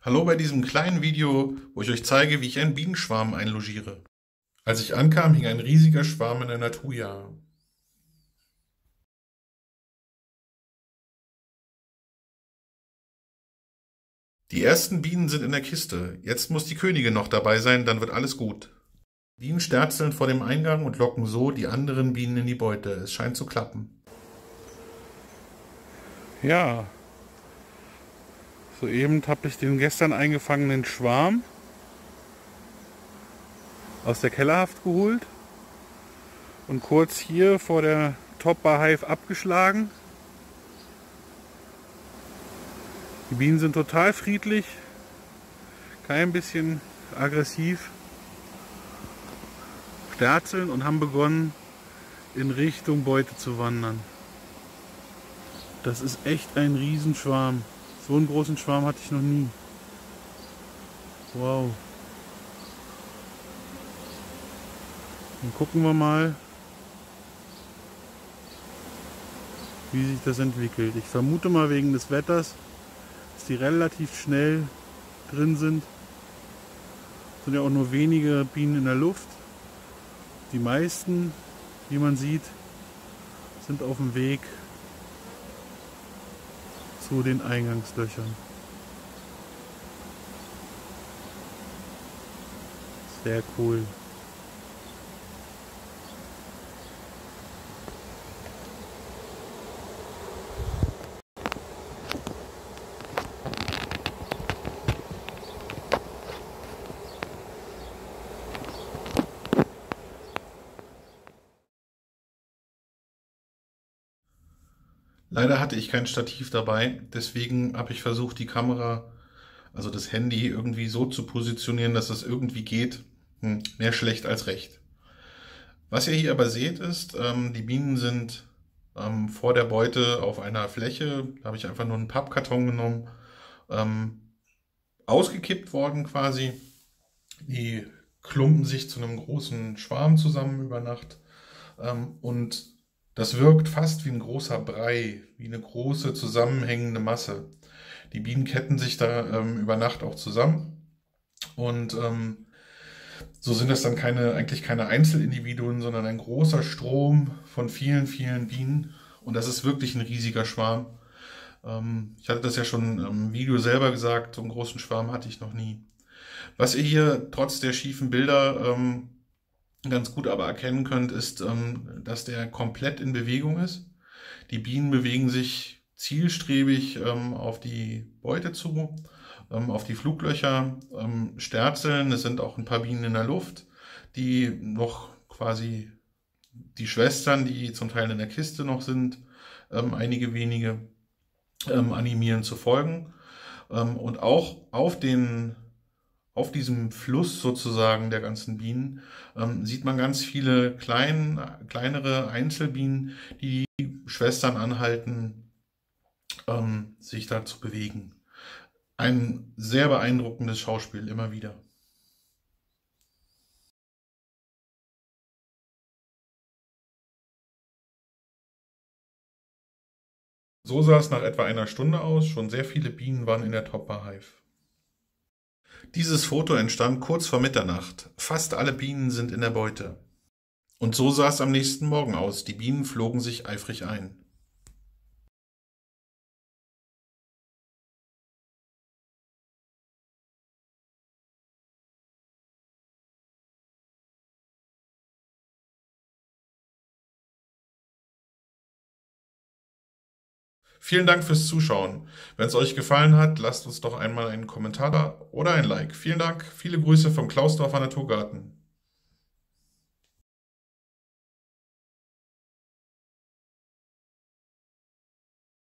Hallo bei diesem kleinen Video, wo ich euch zeige, wie ich einen Bienenschwarm einlogiere. Als ich ankam, hing ein riesiger Schwarm in einer Thuja. Die ersten Bienen sind in der Kiste. Jetzt muss die Königin noch dabei sein, dann wird alles gut. Bienen sterzeln vor dem Eingang und locken so die anderen Bienen in die Beute. Es scheint zu klappen. Ja, soeben habe ich den gestern eingefangenen Schwarm aus der Kellerhaft geholt und kurz hier vor der Top Bar Hive abgeschlagen. Die Bienen sind total friedlich, kein bisschen aggressiv, sterzeln und haben begonnen in Richtung Beute zu wandern. Das ist echt ein Riesenschwarm. So einen großen Schwarm hatte ich noch nie. Wow. Dann gucken wir mal, wie sich das entwickelt. Ich vermute mal wegen des Wetters, dass die relativ schnell drin sind. Es sind ja auch nur wenige Bienen in der Luft. Die meisten, wie man sieht, sind auf dem Weg zu den Eingangslöchern. Sehr cool. Leider hatte ich kein Stativ dabei, deswegen habe ich versucht, die Kamera, also das Handy, irgendwie so zu positionieren, dass es irgendwie geht. Mehr schlecht als recht. Was ihr hier aber seht, ist, die Bienen sind vor der Beute auf einer Fläche, da habe ich einfach nur einen Pappkarton genommen, ausgekippt worden quasi. Die klumpen sich zu einem großen Schwarm zusammen über Nacht und das wirkt fast wie ein großer Brei, wie eine große zusammenhängende Masse. Die Bienen ketten sich da über Nacht auch zusammen und so sind das dann eigentlich keine Einzelindividuen, sondern ein großer Strom von vielen, vielen Bienen und das ist wirklich ein riesiger Schwarm. Ich hatte das ja schon im Video selber gesagt, so einen großen Schwarm hatte ich noch nie. Was ihr hier trotz der schiefen Bilder ganz gut aber erkennen könnt, ist, dass der komplett in Bewegung ist. Die Bienen bewegen sich zielstrebig auf die Beute zu, auf die Fluglöcher, sterzeln. Es sind auch ein paar Bienen in der Luft, die noch quasi die Schwestern, die zum Teil in der Kiste noch sind, einige wenige animieren zu folgen. Und auch auf diesem Fluss sozusagen der ganzen Bienen sieht man ganz viele kleinere Einzelbienen, die die Schwestern anhalten, sich da zu bewegen. Ein sehr beeindruckendes Schauspiel, immer wieder. So sah es nach etwa einer Stunde aus. Schon sehr viele Bienen waren in der Top Bar Hive. Dieses Foto entstand kurz vor Mitternacht. Fast alle Bienen sind in der Beute. Und so sah es am nächsten Morgen aus. Die Bienen flogen sich eifrig ein. Vielen Dank fürs Zuschauen. Wenn es euch gefallen hat, lasst uns doch einmal einen Kommentar da oder ein Like. Vielen Dank, viele Grüße vom Klausdorfer Naturgarten.